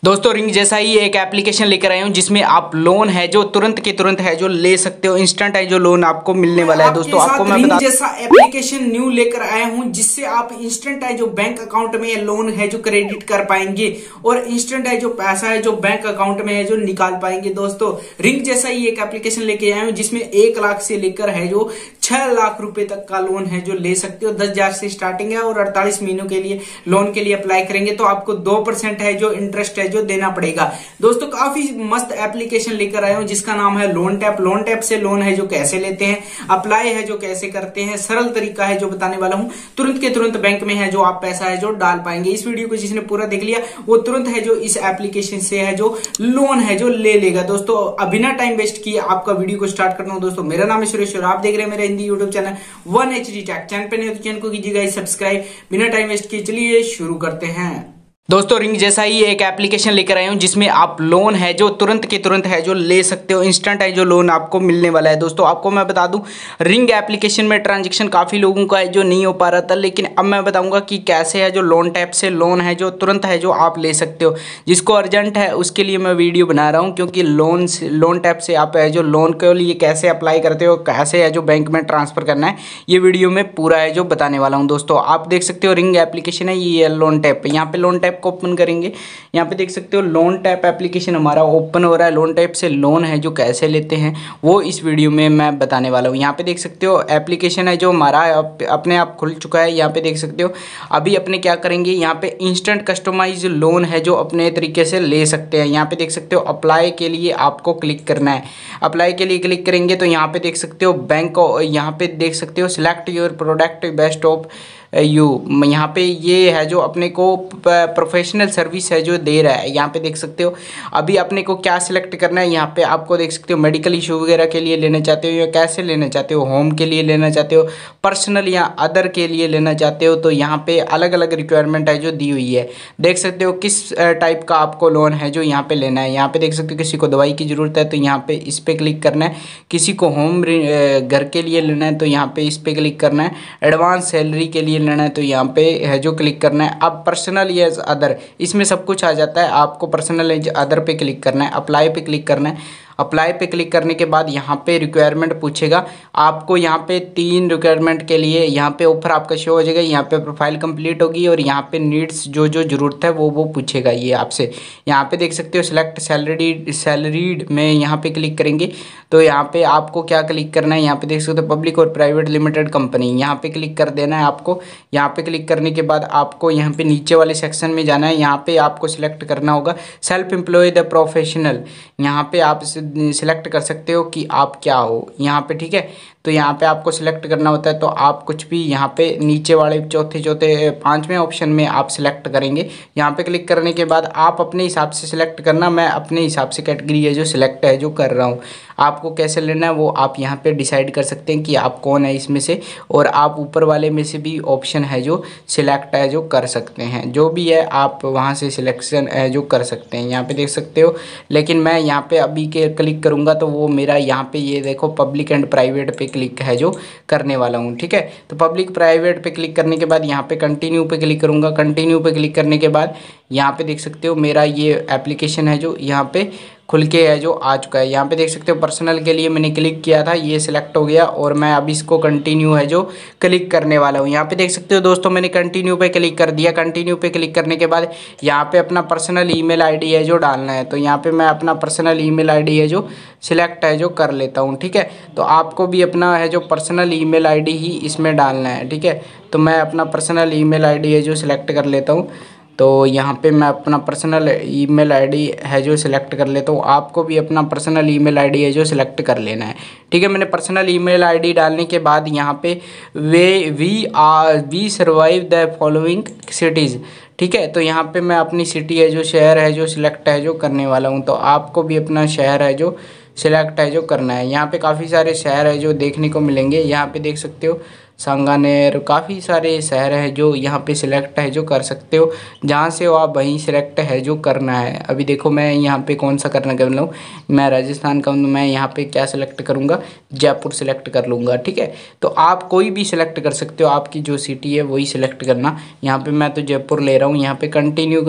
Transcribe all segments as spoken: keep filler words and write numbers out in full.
दोस्तों रिंग जैसा ही एक एप्लीकेशन लेकर आया हूँ जिसमें आप लोन है जो तुरंत के तुरंत है जो ले सकते हो। इंस्टेंट है जो लोन आपको मिलने वाला है। दोस्तों आपको मैं बता जैसा एप्लीकेशन न्यू लेकर आया हूँ जिससे आप इंस्टेंट है जो बैंक अकाउंट में लोन है जो क्रेडिट कर पाएंगे और इंस्टेंट है जो पैसा है जो बैंक अकाउंट में है जो निकाल पाएंगे। दोस्तों रिंग जैसा ही एक एप्लीकेशन लेके आया हूँ जिसमें एक लाख से लेकर है जो छह लाख रुपए तक का लोन है जो ले सकते हो। दस हजार से स्टार्टिंग है और अड़तालीस महीनों के लिए लोन के लिए अप्लाई करेंगे तो आपको दो परसेंट है जो इंटरेस्ट है जो देना पड़ेगा। दोस्तों काफी मस्त एप्लीकेशन लेकर आया हूं जिसका नाम है लोन टैप। लोन टैप से लोन है जो कैसे लेते हैं, अप्लाई है जो कैसे करते हैं, सरल तरीका है जो बताने वाला हूं। तुरंत के तुरंत बैंक में है जो आप पैसा है जो डाल पाएंगे। इस वीडियो को जिसने पूरा देख लिया वो तुरंत है जो इस एप्लीकेशन से है जो लोन है जो ले लेगा। दोस्तों बिना टाइम वेस्ट किए आपका वीडियो को स्टार्ट करना हूं। दोस्तों मेरा नाम है सुरेश और आप देख रहे हैं मेरा Hindi YouTube channel one H D tech. Channel पे नहीं हो तो चैनल को कीजिएगा सब्सक्राइब। बिना टाइम वेस्ट किए चलिए शुरू करते हैं। दोस्तों रिंग जैसा ही एक एप्लीकेशन लेकर आया हूं जिसमें आप लोन है जो तुरंत के तुरंत है जो ले सकते हो। इंस्टेंट है जो लोन आपको मिलने वाला है। दोस्तों आपको मैं बता दूं रिंग एप्लीकेशन में ट्रांजैक्शन काफ़ी लोगों का है जो नहीं हो पा रहा था, लेकिन अब मैं बताऊंगा कि कैसे है जो लोन टैप से लोन है जो तुरंत है जो आप ले सकते हो। जिसको अर्जेंट है उसके लिए मैं वीडियो बना रहा हूँ, क्योंकि लोन लोन टैप से आप है जो लोन के लिए कैसे अप्लाई करते हो, कैसे है जो बैंक में ट्रांसफ़र करना है, ये वीडियो में पूरा है जो बताने वाला हूँ। दोस्तों आप देख सकते हो रिंग एप्लीकेशन है, ये लोन टैप। यहाँ पे लोन टैप को ओपन करेंगे, यहाँ पे देख सकते हो लोन टैप एप्लीकेशन हमारा ओपन हो रहा है। लोन टैप से लोन है जो कैसे लेते हैं वो इस वीडियो में मैं बताने वाला हूँ। यहाँ पे देख सकते हो एप्लीकेशन है जो हमारा अपने आप खुल चुका है। यहाँ पे देख सकते हो अभी अपने क्या करेंगे, यहाँ पे इंस्टेंट कस्टमाइज लोन है जो अपने तरीके से ले सकते हैं। यहाँ पे देख सकते हो अप्लाई के लिए आपको क्लिक करना है। अप्लाई के लिए क्लिक करेंगे तो यहाँ पे देख सकते हो बैंक, यहाँ पे देख सकते हो select your product best of you. यहाँ पे ये है जो अपने को प्रोफेशनल सर्विस है जो दे रहा है। यहाँ पे देख सकते हो अभी अपने को क्या सिलेक्ट करना है। यहाँ पे आपको देख सकते हो मेडिकल इशू वगैरह के लिए लेना चाहते हो या कैसे लेना चाहते हो, होम के लिए लेना चाहते हो, पर्सनल या अदर के लिए लेना चाहते हो, तो यहाँ पे अलग अलग रिक्वायरमेंट है जो दी हुई है। देख सकते हो किस टाइप का आपको लोन है जो यहाँ पे लेना है। यहाँ पे देख सकते हो किसी को दवाई की ज़रूरत है तो यहाँ पे इस पर क्लिक करना है। किसी को होम घर के लिए लेना है तो यहाँ पे इस पर क्लिक करना है। एडवांस सैलरी के लिए लेना है तो यहाँ पे है जो क्लिक करना है। अब पर्सनल या अदर इसमें सब कुछ आ जाता है। आपको पर्सनल या अदर पे क्लिक करना है, अप्लाई पे क्लिक करना है। अप्लाई पे क्लिक करने के बाद यहाँ पे रिक्वायरमेंट पूछेगा आपको। यहाँ पे तीन रिक्वायरमेंट के लिए यहाँ पे ऑफर आपका शो हो जाएगा। यहाँ पे प्रोफाइल कंप्लीट होगी और यहाँ पे नीड्स जो जो ज़रूरत है वो वो पूछेगा ये आपसे। यहाँ पे देख सकते हो सिलेक्ट सैलरी सैलरीड में यहाँ पे क्लिक करेंगे तो यहाँ पे आपको क्या क्लिक करना है। यहाँ पे देख सकते हो पब्लिक और प्राइवेट लिमिटेड कंपनी, यहाँ पे क्लिक कर देना है आपको। यहाँ पे क्लिक करने के बाद आपको यहाँ पे नीचे वाले सेक्शन में जाना है। यहाँ पे आपको सिलेक्ट करना होगा सेल्फ एम्प्लॉयड प्रोफेशनल। यहाँ पे आप सिलेक्ट कर सकते हो कि आप क्या हो यहाँ पे, ठीक है। तो यहाँ पे आपको सिलेक्ट करना होता है तो आप कुछ भी यहाँ पे नीचे वाले चौथे चौथे पांचवें ऑप्शन में आप सिलेक्ट करेंगे। यहाँ पे क्लिक करने के बाद आप अपने हिसाब से सिलेक्ट करना। मैं अपने हिसाब से कैटेगरी है जो सिलेक्ट है जो कर रहा हूँ। आपको कैसे लेना है वो आप यहाँ पे डिसाइड कर सकते हैं कि आप कौन है इसमें से, और आप ऊपर वाले में से भी ऑप्शन है जो सिलेक्ट है जो कर सकते हैं। जो भी है आप वहाँ से सिलेक्शन है जो कर सकते हैं। यहाँ पे देख सकते हो, लेकिन मैं यहाँ पे अभी के क्लिक करूँगा तो वो मेरा यहाँ पे ये देखो पब्लिक एंड प्राइवेट पे क्लिक है जो करने वाला हूँ, ठीक है। तो पब्लिक प्राइवेट पे क्लिक करने के बाद यहाँ पे कंटिन्यू पे क्लिक करूँगा। कंटिन्यू पे क्लिक करने के बाद यहाँ पे देख सकते हो मेरा ये एप्लीकेशन है जो यहाँ पे खुल के है जो आ चुका है। यहाँ पे देख सकते हो पर्सनल के लिए मैंने क्लिक किया था, ये सिलेक्ट हो गया और मैं अब इसको कंटिन्यू है जो क्लिक करने वाला हूँ। यहाँ पे देख सकते हो दोस्तों मैंने कंटिन्यू पे क्लिक कर दिया। कंटिन्यू पे क्लिक करने के बाद यहाँ पे अपना पर्सनल ईमेल आईडी है जो डालना है, तो यहाँ पे मैं अपना पर्सनल ईमेल आईडी है जो सिलेक्ट है जो कर लेता हूँ, ठीक है। तो आपको भी अपना है जो पर्सनल ईमेल आईडी ही इसमें डालना है, ठीक है। तो मैं अपना पर्सनल ईमेल आईडी है जो सिलेक्ट कर लेता हूँ। तो यहाँ पे मैं अपना पर्सनल ईमेल आईडी है जो सिलेक्ट कर लेता हूँ। आपको भी अपना पर्सनल ईमेल आईडी है जो सिलेक्ट कर लेना है, ठीक है। मैंने पर्सनल ईमेल आईडी डालने के बाद यहाँ पे where we are we survive the following cities, ठीक है। तो यहाँ पे मैं अपनी सिटी है जो शहर है जो सिलेक्ट है जो करने वाला हूँ। तो आपको भी अपना शहर है जो सिलेक्ट है जो करना है। यहाँ पे काफ़ी सारे शहर है जो देखने को मिलेंगे। यहाँ पे देख सकते हो सांगानेर, काफ़ी सारे शहर हैं जो यहाँ पे सिलेक्ट है जो कर सकते हो। जहाँ से हो आप वहीं सिलेक्ट है जो करना है। अभी देखो मैं यहाँ पे कौन सा करना कर लूँ, मैं राजस्थान का हूँ तो मैं यहाँ पे क्या सिलेक्ट करूँगा, जयपुर सिलेक्ट कर लूँगा, ठीक है। तो आप कोई भी सिलेक्ट कर सकते हो, आपकी जो सिटी है वही सिलेक्ट करना। यहाँ पे मैं तो जयपुर ले रहा हूँ। यहाँ पे कंटिन्यू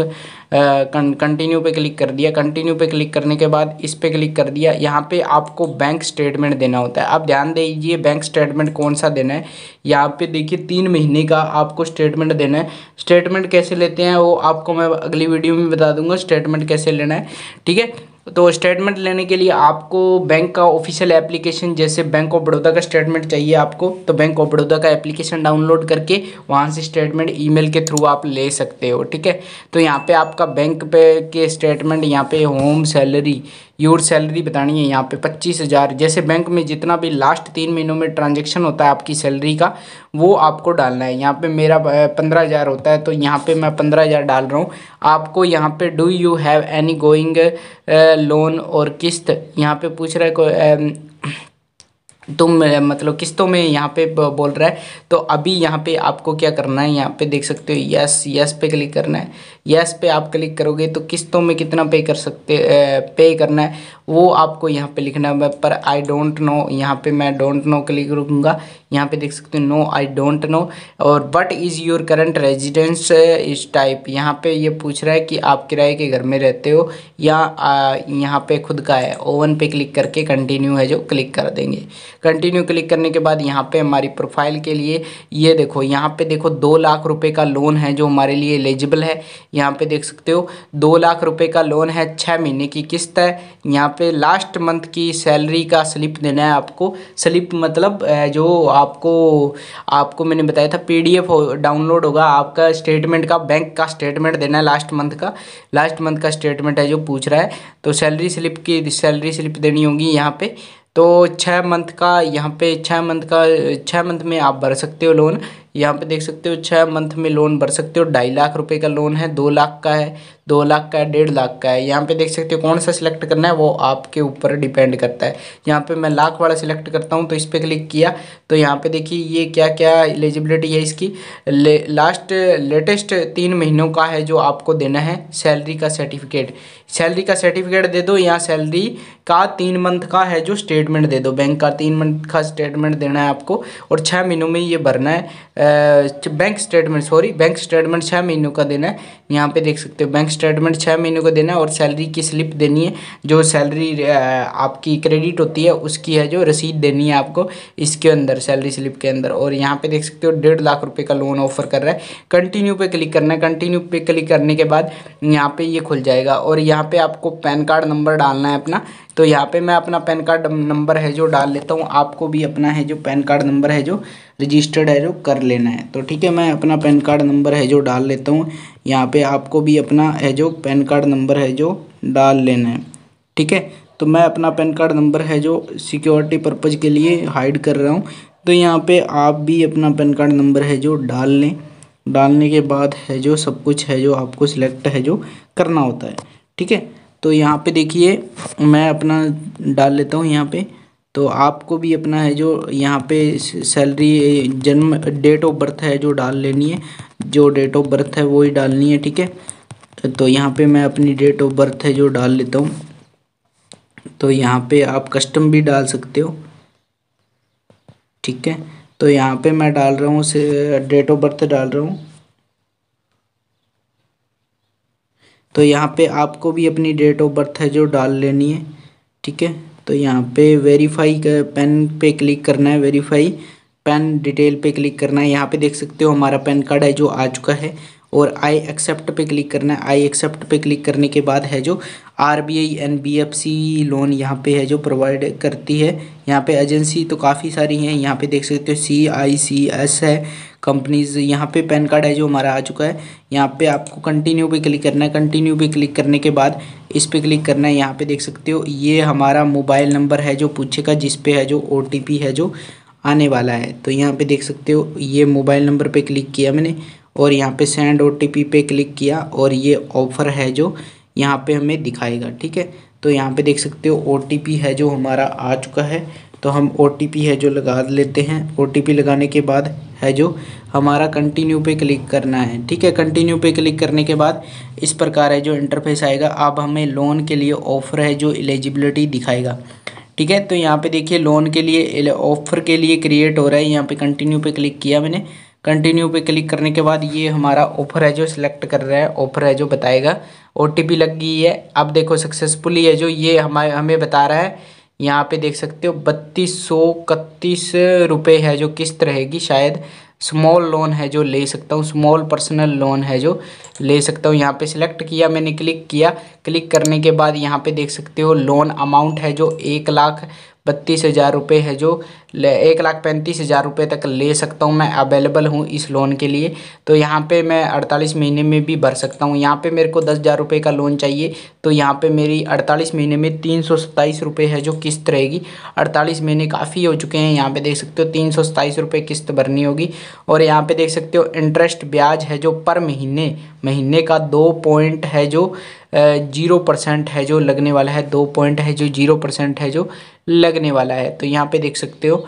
कंटिन्यू पे क्लिक कर दिया। कंटिन्यू पे क्लिक करने के बाद इस पे क्लिक कर दिया। यहाँ पे आपको बैंक स्टेटमेंट देना होता है। आप ध्यान दीजिए बैंक स्टेटमेंट कौन सा देना है। यहाँ पे देखिए तीन महीने का आपको स्टेटमेंट देना है। स्टेटमेंट कैसे लेते हैं वो आपको मैं अगली वीडियो में बता दूंगा, स्टेटमेंट कैसे लेना है, ठीक है। तो स्टेटमेंट लेने के लिए आपको बैंक का ऑफिशियल एप्लीकेशन, जैसे बैंक ऑफ बड़ौदा का स्टेटमेंट चाहिए आपको, तो बैंक ऑफ बड़ौदा का एप्लीकेशन डाउनलोड करके वहाँ से स्टेटमेंट ईमेल के थ्रू आप ले सकते हो, ठीक है। तो यहाँ पे आपका बैंक पे के स्टेटमेंट, यहाँ पे होम सैलरी, योर सैलरी बतानी है। यहाँ पे पच्चीस हज़ार, जैसे बैंक में जितना भी लास्ट तीन महीनों में ट्रांजेक्शन होता है आपकी सैलरी का, वो आपको डालना है। यहाँ पे मेरा पंद्रह हज़ार होता है, तो यहाँ पे मैं पंद्रह हज़ार डाल रहा हूँ। आपको यहाँ पे do you have any going loan और किस्त, यहाँ पे पूछ रहा है कोई तुम मतलब किस्तों में यहाँ पे बोल रहा है। तो अभी यहाँ पे आपको क्या करना है, यहाँ पे देख सकते हो यस यस पे क्लिक करना है। यस पे आप क्लिक करोगे तो किस्तों में कितना पे कर सकते पे करना है वो आपको यहाँ पे लिखना है। पर आई डोंट नो, यहाँ पे मैं डोंट नो क्लिक करूँगा। यहाँ पे देख सकते हो नो आई डोंट नो। और what is your current residence इस टाइप, यहाँ पे ये पूछ रहा है कि आप किराए के घर में रहते हो या यहाँ पे खुद का है। ओवन पे क्लिक करके कंटिन्यू है जो क्लिक कर देंगे। कंटिन्यू क्लिक करने के बाद यहाँ पे हमारी प्रोफाइल के लिए ये देखो, यहाँ पे देखो दो लाख रुपए का लोन है जो हमारे लिए एलिजिबल है। यहाँ पे देख सकते हो दो लाख रुपए का लोन है, छः महीने की किस्त है। यहाँ पे लास्ट मंथ की सैलरी का स्लिप देना है आपको। स्लिप मतलब जो आपको आपको मैंने बताया था पीडीएफ डाउनलोड होगा आपका स्टेटमेंट का, बैंक का स्टेटमेंट देना है लास्ट मंथ का। लास्ट मंथ का स्टेटमेंट है जो पूछ रहा है। तो सैलरी स्लिप की सैलरी स्लिप देनी होगी यहाँ पे। तो छः मंथ का, यहाँ पे छः मंथ का छः मंथ में आप भर सकते हो लोन। यहाँ पे देख सकते हो छः मंथ में लोन भर सकते हो। ढाई लाख रुपए का लोन है, दो लाख का है, दो लाख का है, डेढ़ लाख का है। यहाँ पे देख सकते हो कौन सा सिलेक्ट करना है वो आपके ऊपर डिपेंड करता है। यहाँ पे मैं लाख वाला सिलेक्ट करता हूँ, तो इस पर क्लिक किया तो यहाँ पे देखिए ये क्या क्या एलिजिबिलिटी है इसकी। ले, लास्ट लेटेस्ट तीन महीनों का है जो आपको देना है। सैलरी का सर्टिफिकेट, सैलरी का सर्टिफिकेट दे दो। यहाँ सैलरी का तीन मंथ का है जो स्टेटमेंट दे दो, बैंक का तीन मंथ का स्टेटमेंट देना है आपको। और छः महीनों में ये भरना है bank statement, sorry bank statement छः महीनों का देना है। यहाँ पे देख सकते हो बैंक स्टेटमेंट छः महीनों का देना है। और सैलरी की स्लिप देनी है, जो सैलरी आपकी क्रेडिट होती है उसकी है जो रसीद देनी है आपको इसके अंदर, सैलरी स्लिप के अंदर। और यहाँ पे देख सकते हो डेढ़ लाख रुपए का लोन ऑफर कर रहा है। कंटिन्यू पे क्लिक करना है। कंटिन्यू पे क्लिक करने के बाद यहाँ पे ये खुल जाएगा। और यहाँ पे आपको पैन कार्ड नंबर डालना है अपना। तो यहाँ पे मैं अपना पैन कार्ड नंबर है जो डाल लेता हूँ। आपको भी अपना है जो पैन कार्ड नंबर है जो रजिस्टर्ड है जो कर लेना है। तो ठीक है, मैं अपना पैन कार्ड नंबर है जो डाल लेता हूँ। यहाँ पे आपको भी अपना है जो पैन कार्ड नंबर है जो डाल लेना है, ठीक है। तो मैं अपना पैन कार्ड नंबर है जो सिक्योरिटी पर्पज़ के लिए हाइड कर रहा हूँ। तो यहाँ पे आप भी अपना पैन कार्ड नंबर है जो डाल लें। डालने के बाद है जो सब कुछ है जो आपको सिलेक्ट है जो करना होता है, ठीक है। तो यहाँ पे देखिए मैं अपना डाल लेता हूँ यहाँ पे। तो आपको भी अपना है जो यहाँ पे सैलरी, जन्म, डेट ऑफ बर्थ है जो डाल लेनी है। जो डेट ऑफ बर्थ है वो ही डालनी है, ठीक है। तो यहाँ पे मैं अपनी डेट ऑफ बर्थ है जो डाल लेता हूँ। तो यहाँ पे आप कस्टम भी डाल सकते हो, ठीक है। तो यहाँ पे मैं डाल रहा हूँ से डेट ऑफ बर्थ डाल रहा हूँ। तो यहाँ पे आपको भी अपनी डेट ऑफ बर्थ है जो डाल लेनी है, ठीक है। तो यहाँ पे वेरीफाई का पेन पे क्लिक करना है, वेरीफाई पेन डिटेल पे क्लिक करना है। यहाँ पे देख सकते हो हमारा पैन कार्ड है जो आ चुका है। और आई एक्सेप्ट पे क्लिक करना है। आई एक्सेप्ट पे क्लिक करने के बाद है जो आरबीआई एनबीएफसी लोन यहाँ पे है जो प्रोवाइड करती है। यहाँ पे एजेंसी तो काफ़ी सारी हैं। यहाँ पे देख सकते हो सी आई सी एस है कंपनीज। यहाँ पे पैन कार्ड है जो हमारा आ चुका है। यहाँ पे आपको कंटिन्यू पे क्लिक करना है। कंटिन्यू पे क्लिक करने के बाद इस पे क्लिक करना है। यहाँ पे देख सकते हो ये हमारा मोबाइल नंबर है जो पूछेगा, जिस पे है जो ओ टी पी है जो आने वाला है। तो यहाँ पे देख सकते हो ये मोबाइल नंबर पे क्लिक किया मैंने और यहाँ पे सेंड ओ टी पी पे क्लिक किया और ये ऑफ़र है जो यहाँ पे हमें दिखाएगा, ठीक है। तो यहाँ पे देख सकते हो ओ टी पी है जो हमारा आ चुका है। तो हम ओ टी पी है जो लगा लेते हैं। ओ टी पी लगाने के बाद है जो हमारा कंटिन्यू पे क्लिक करना है, ठीक है। कंटिन्यू पे क्लिक करने के बाद इस प्रकार है जो इंटरफेस आएगा। अब हमें लोन के लिए ऑफ़र है जो एलिजिबिलिटी दिखाएगा, ठीक है। तो यहाँ पे देखिए लोन के लिए ऑफ़र के लिए क्रिएट हो रहा है। यहाँ पे कंटिन्यू पे क्लिक किया मैंने। कंटिन्यू पे क्लिक करने के बाद ये हमारा ऑफर है जो सिलेक्ट कर रहा है, ऑफर है जो बताएगा, ओटीपी लग गई है। अब देखो सक्सेसफुली है जो ये हमारे हमें बता रहा है, यहाँ पे देख सकते हो बत्तीस सौ इकतीस रुपये है जो किस्त रहेगी। शायद स्मॉल लोन है जो ले सकता हूँ, स्मॉल पर्सनल लोन है जो ले सकता हूँ। यहाँ पे सिलेक्ट किया मैंने, क्लिक किया। क्लिक करने के बाद यहाँ पे देख सकते हो लोन अमाउंट है जो एक लाख बत्तीस हज़ार रुपये है जो एक लाख पैंतीस हज़ार रुपये तक ले सकता हूँ मैं, अवेलेबल हूँ इस लोन के लिए। तो यहाँ पे मैं अड़तालीस महीने में भी भर सकता हूँ। यहाँ पे मेरे को दस हज़ार रुपये का लोन चाहिए, तो यहाँ पे मेरी अड़तालीस महीने में तीन सौ सत्ताईस रुपये है जो किस्त रहेगी। अड़तालीस महीने काफ़ी हो चुके हैं, यहाँ पे देख सकते हो तीन सौ सत्ताईस रुपये किस्त भरनी होगी। और यहाँ पे देख सकते हो इंटरेस्ट ब्याज है जो पर महीने महीने का दो पॉइंट है जो जीरो परसेंट है जो लगने वाला है, दो पॉइंट है जो जीरो परसेंट है जो लगने वाला है। तो यहाँ पे देख सकते हो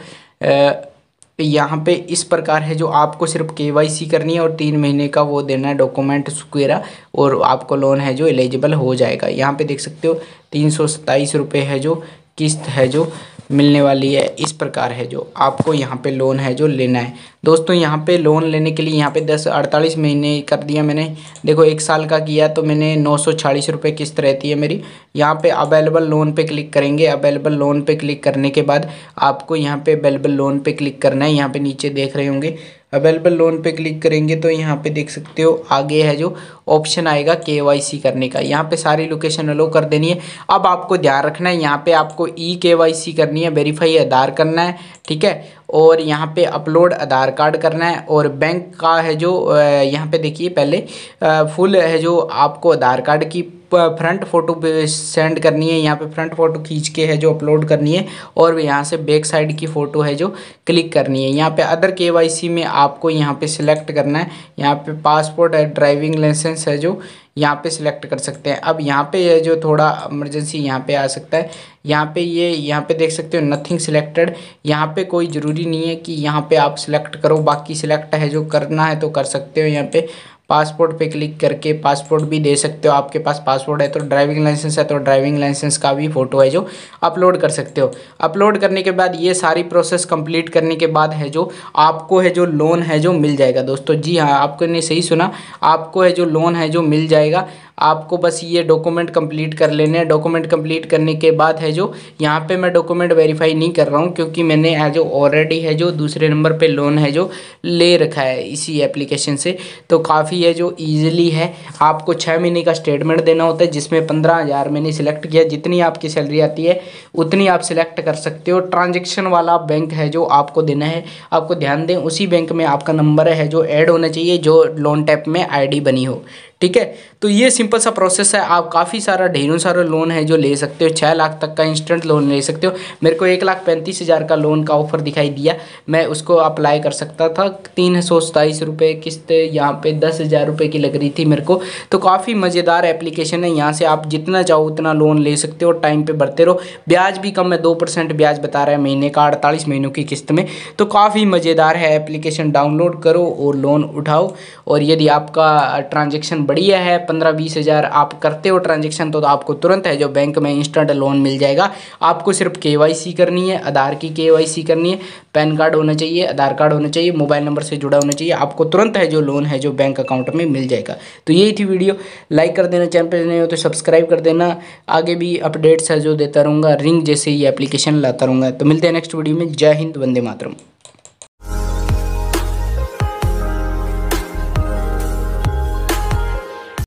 यहाँ पे इस प्रकार है जो आपको सिर्फ केवाईसी करनी है और तीन महीने का वो देना है डॉक्यूमेंट वगैरह, और आपको लोन है जो एलिजिबल हो जाएगा। यहाँ पे देख सकते हो तीन सौ सत्ताईस रुपये है जो किस्त है जो मिलने वाली है। इस प्रकार है जो आपको यहाँ पे लोन है जो लेना है। दोस्तों यहाँ पे लोन लेने के लिए यहाँ पे दस अड़तालीस महीने कर दिया मैंने। देखो एक साल का किया तो मैंने नौ सौ छियालीस रुपये किस्त रहती है मेरी। यहाँ पे अवेलेबल लोन पे क्लिक करेंगे। अवेलेबल लोन पे क्लिक करने के बाद आपको यहाँ पे अवेलेबल लोन पे क्लिक करना है। यहाँ पे नीचे देख रहे होंगे अवेलेबल लोन पे क्लिक करेंगे तो यहाँ पे देख सकते हो आगे है जो ऑप्शन आएगा केवाईसी करने का। यहाँ पे सारी लोकेशन अलो कर देनी है। अब आपको ध्यान रखना है, यहाँ पे आपको ई केवाईसी करनी है, वेरीफाई आधार करना है, ठीक है। और यहाँ पे अपलोड आधार कार्ड करना है। और बैंक का है जो यहाँ पे देखिए पहले फुल है जो आपको आधार कार्ड की फ्रंट फ़ोटो सेंड करनी है। यहाँ पे फ्रंट फ़ोटो खींच के है जो अपलोड करनी है, और यहाँ से बैक साइड की फ़ोटो है जो क्लिक करनी है। यहाँ पे अदर केवाईसी में आपको यहाँ पे सिलेक्ट करना है। यहाँ पे पासपोर्ट है, ड्राइविंग लाइसेंस है जो यहाँ पे सिलेक्ट कर सकते हैं। अब यहाँ पे ये जो थोड़ा इमरजेंसी यहाँ पे आ सकता है। यहाँ पे ये यहाँ पे देख सकते हो नथिंग सिलेक्टेड। यहाँ पे कोई ज़रूरी नहीं है कि यहाँ पे आप सिलेक्ट करो, बाकी सिलेक्ट है जो करना है तो कर सकते हो। यहाँ पे पासपोर्ट पे क्लिक करके पासपोर्ट भी दे सकते हो। आपके पास पासपोर्ट है तो, ड्राइविंग लाइसेंस है तो ड्राइविंग लाइसेंस का भी फ़ोटो है जो अपलोड कर सकते हो। अपलोड करने के बाद ये सारी प्रोसेस कंप्लीट करने के बाद है जो आपको है जो लोन है जो मिल जाएगा। दोस्तों जी हाँ, आपने सही सुना, आपको है जो लोन है जो मिल जाएगा। आपको बस ये डॉक्यूमेंट कंप्लीट कर लेने हैं। डॉक्यूमेंट कंप्लीट करने के बाद है जो यहाँ पे मैं डॉक्यूमेंट वेरीफाई नहीं कर रहा हूँ, क्योंकि मैंने है जो ऑलरेडी है जो दूसरे नंबर पे लोन है जो ले रखा है इसी एप्लीकेशन से। तो काफ़ी है जो ईजिली है। आपको छः महीने का स्टेटमेंट देना होता है, जिसमें पंद्रह हज़ार मैंने सिलेक्ट किया। जितनी आपकी सैलरी आती है उतनी आप सिलेक्ट कर सकते हो। ट्रांजेक्शन वाला बैंक है जो आपको देना है। आपको ध्यान दें उसी बैंक में आपका नंबर है जो ऐड होना चाहिए जो लोन टैप में आईडी बनी हो, ठीक है। तो ये सिंपल सा प्रोसेस है। आप काफ़ी सारा ढेरों सारा लोन है जो ले सकते हो। छः लाख तक का इंस्टेंट लोन ले सकते हो। मेरे को एक लाख पैंतीस हज़ार का लोन का ऑफर दिखाई दिया, मैं उसको अप्लाई कर सकता था। तीन सौ सताईस रुपये किस्त यहाँ पे दस हज़ार रुपये की लग रही थी मेरे को। तो काफ़ी मज़ेदार एप्लीकेशन है। यहाँ से आप जितना चाहो उतना लोन ले सकते हो, टाइम पर भरते रहो। ब्याज भी कम है, दो परसेंट ब्याज बता रहा है महीने का, अड़तालीस महीनों की किस्त में। तो काफ़ी मज़ेदार है एप्लीकेशन। डाउनलोड करो और लोन उठाओ। और यदि आपका ट्रांजेक्शन बढ़िया है, पंद्रह बीस हज़ार आप करते हो ट्रांजेक्शन, तो, तो आपको तुरंत है जो बैंक में इंस्टेंट लोन मिल जाएगा। आपको सिर्फ केवाईसी करनी है, आधार की केवाईसी करनी है, पैन कार्ड होना चाहिए, आधार कार्ड होना चाहिए, मोबाइल नंबर से जुड़ा होना चाहिए। आपको तुरंत है जो लोन है जो बैंक अकाउंट में मिल जाएगा। तो यही थी वीडियो। लाइक कर देना, चैनल पर नए हो तो सब्सक्राइब कर देना। आगे भी अपडेट्स है जो देता रहूँगा, रिंग जैसे ही एप्लीकेशन लाता रहूँगा। तो मिलते हैं नेक्स्ट वीडियो में। जय हिंद, वंदे मातरम।